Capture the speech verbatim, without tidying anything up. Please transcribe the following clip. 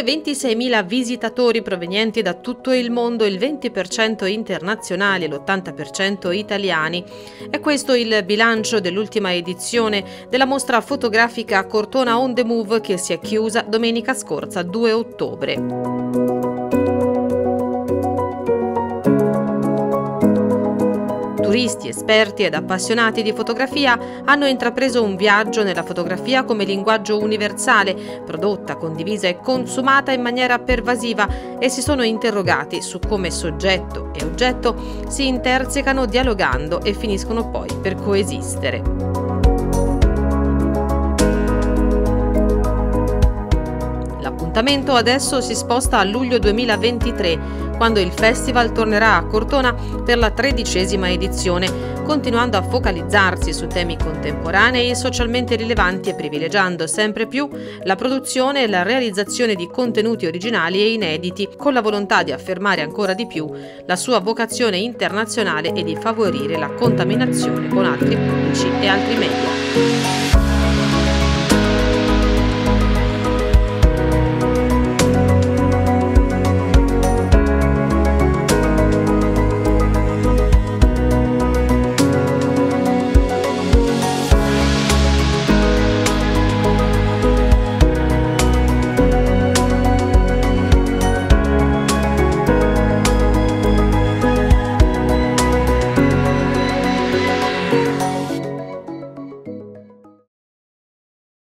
ventisei visitatori provenienti da tutto il mondo, il venti per cento internazionali e l'ottanta per cento italiani. È questo il bilancio dell'ultima edizione della mostra fotografica Cortona on the Move, che si è chiusa domenica scorsa, due ottobre. Turisti, esperti ed appassionati di fotografia hanno intrapreso un viaggio nella fotografia come linguaggio universale, prodotta, condivisa e consumata in maniera pervasiva, e si sono interrogati su come soggetto e oggetto si intersecano dialogando e finiscono poi per coesistere. L'appuntamento adesso si sposta a luglio duemilaventitré, quando il festival tornerà a Cortona per la tredicesima edizione, continuando a focalizzarsi su temi contemporanei e socialmente rilevanti e privilegiando sempre più la produzione e la realizzazione di contenuti originali e inediti, con la volontà di affermare ancora di più la sua vocazione internazionale e di favorire la contaminazione con altri pubblici e altri media.